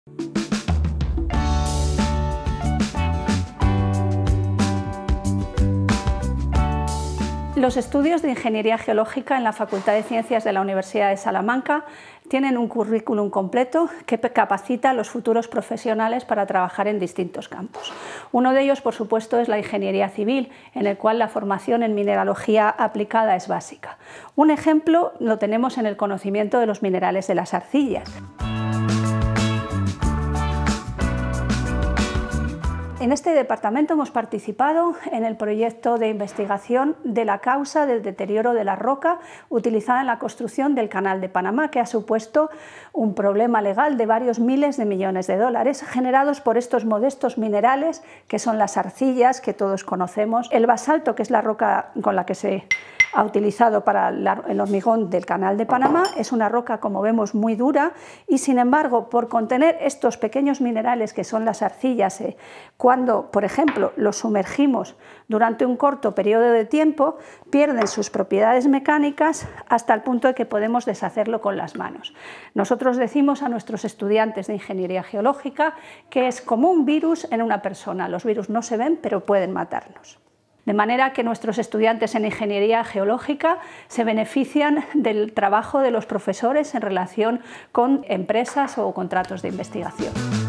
Los estudios de Ingeniería Geológica en la Facultad de Ciencias de la Universidad de Salamanca tienen un currículum completo que capacita a los futuros profesionales para trabajar en distintos campos. Uno de ellos, por supuesto, es la Ingeniería Civil, en el cual la formación en mineralogía aplicada es básica. Un ejemplo lo tenemos en el conocimiento de los minerales de las arcillas. En este departamento hemos participado en el proyecto de investigación de la causa del deterioro de la roca utilizada en la construcción del Canal de Panamá, que ha supuesto un problema legal de varios miles de millones de dólares generados por estos modestos minerales que son las arcillas que todos conocemos, el basalto, que es la roca con la que se ha utilizado para el hormigón del Canal de Panamá. Es una roca, como vemos, muy dura y, sin embargo, por contener estos pequeños minerales que son las arcillas, cuando, por ejemplo, los sumergimos durante un corto periodo de tiempo, pierden sus propiedades mecánicas hasta el punto de que podemos deshacerlo con las manos. Nosotros decimos a nuestros estudiantes de Ingeniería Geológica que es como un virus en una persona. Los virus no se ven, pero pueden matarnos. De manera que nuestros estudiantes en Ingeniería Geológica se benefician del trabajo de los profesores en relación con empresas o contratos de investigación.